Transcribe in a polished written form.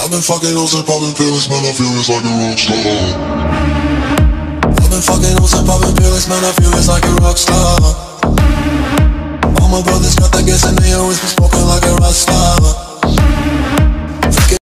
I've been fucking hoes and popping pills, man, I feel it's like a rock star. I've been fucking hoes and popping pills, man, I feel it's like a rock star. All my brothers got that gas and they always be